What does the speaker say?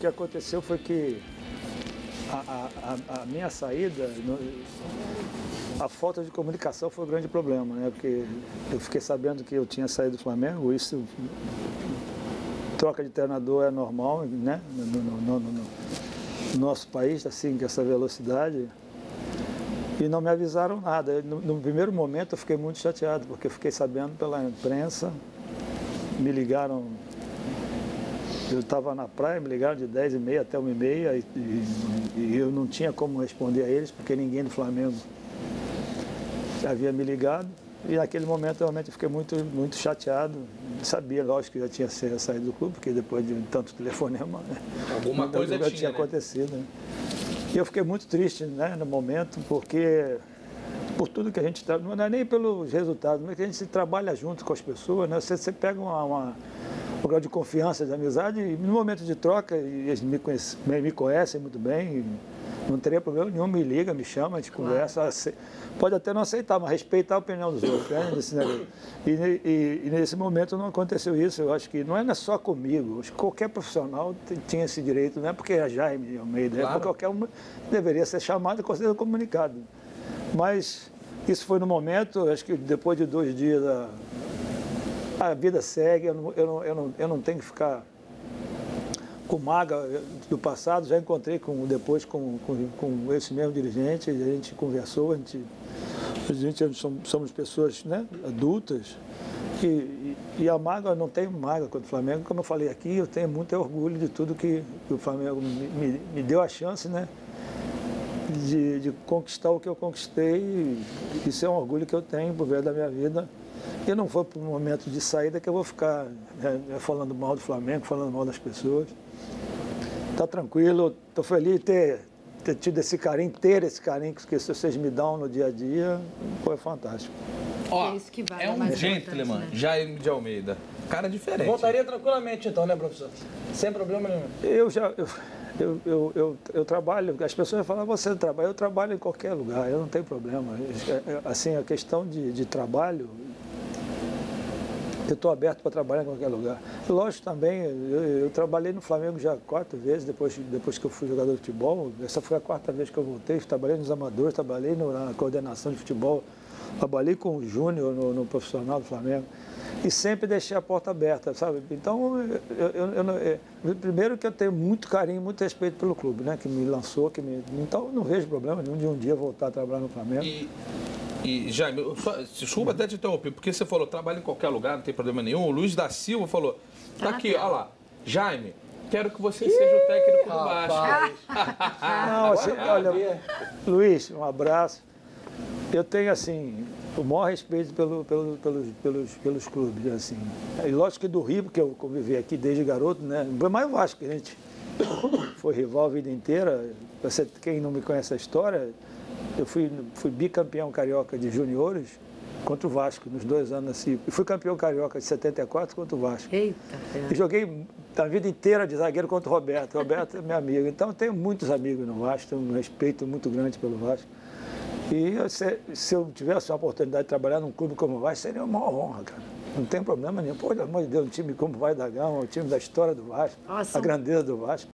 que aconteceu foi que a minha saída, a falta de comunicação foi o grande problema, né? Porque eu fiquei sabendo que eu tinha saído do Flamengo, isso, troca de treinador é normal, né? No nosso país, assim, com essa velocidade. E não me avisaram nada. No primeiro momento eu fiquei muito chateado, porque eu fiquei sabendo pela imprensa, me ligaram, eu estava na praia, me ligaram de 10h30 até 1h30 e eu não tinha como responder a eles, porque ninguém do Flamengo havia me ligado. E naquele momento realmente eu fiquei muito chateado. Sabia, lógico, que já tinha saído do clube, porque depois de tanto telefonema, né? Alguma coisa tinha acontecido. Né? E eu fiquei muito triste, né, no momento, porque por tudo que a gente trabalha, não é nem pelos resultados, mas que a gente se trabalha junto com as pessoas, né? Você pega um grau de confiança, de amizade, e no momento de troca, e eles me conhecem muito bem, não teria problema nenhum, me liga, me chama, a gente conversa, pode até não aceitar, mas respeitar a opinião dos outros, né? E nesse momento não aconteceu isso. Eu acho que não é só comigo, acho que qualquer profissional tinha esse direito, não é porque é Jaime Almeida, é porque qualquer um deveria ser chamado e considerado comunicado. Mas isso foi no momento, acho que depois de 2 dias a vida segue, eu não tenho que ficar com mágoa do passado. Já encontrei depois com esse mesmo dirigente, a gente conversou, a gente somos pessoas, né, adultas, e a mágoa, não tenho mágoa contra o Flamengo. Como eu falei aqui, eu tenho muito orgulho de tudo que o Flamengo me deu a chance, né, de conquistar o que eu conquistei. Isso é um orgulho que eu tenho por ver da minha vida. E não foi para um momento de saída que eu vou ficar, né, falando mal do Flamengo, falando mal das pessoas. Está tranquilo, estou feliz de ter tido esse carinho, que vocês me dão no dia a dia, foi fantástico. Ó, é um gentleman, né? Jaime de Almeida, cara diferente. Voltaria tranquilamente então, né, professor? Sem problema nenhum. Eu trabalho, as pessoas falam, você trabalha, eu trabalho em qualquer lugar, eu não tenho problema. Assim, a questão de trabalho, eu estou aberto para trabalhar em qualquer lugar. Lógico também, eu trabalhei no Flamengo já 4 vezes, depois que eu fui jogador de futebol. Essa foi a 4ª vez que eu voltei. Trabalhei nos amadores, trabalhei na coordenação de futebol, trabalhei com o Júnior no profissional do Flamengo. E sempre deixei a porta aberta, sabe? Então, primeiro que eu tenho muito carinho, muito respeito pelo clube, né? Que me lançou, então eu não vejo problema nenhum de um dia voltar a trabalhar no Flamengo. E Jaime, desculpa até te interromper, porque você falou, trabalha em qualquer lugar, não tem problema nenhum. O Luiz da Silva falou, tá aqui, olha lá, Jaime, quero que você seja o técnico do Vasco. Não, assim, olha, Luiz, um abraço. Eu tenho, assim, o maior respeito pelos clubes, assim. E lógico que do Rio, porque eu convivi aqui desde garoto, né? Foi mais o Vasco, que a gente foi rival a vida inteira. Quem não me conhece a história, eu fui bicampeão carioca de juniores contra o Vasco, nos 2 anos assim. E fui campeão carioca de 74 contra o Vasco. Eita, e joguei a vida inteira de zagueiro contra o Roberto. O Roberto é meu amigo. Então eu tenho muitos amigos no Vasco, tenho um respeito muito grande pelo Vasco. E se eu tivesse a oportunidade de trabalhar num clube como o Vasco, seria uma honra, cara. Não tem problema nenhum. Pô, pelo amor de Deus, um time como o Vasco da Gama, o time da história do Vasco, a grandeza do Vasco.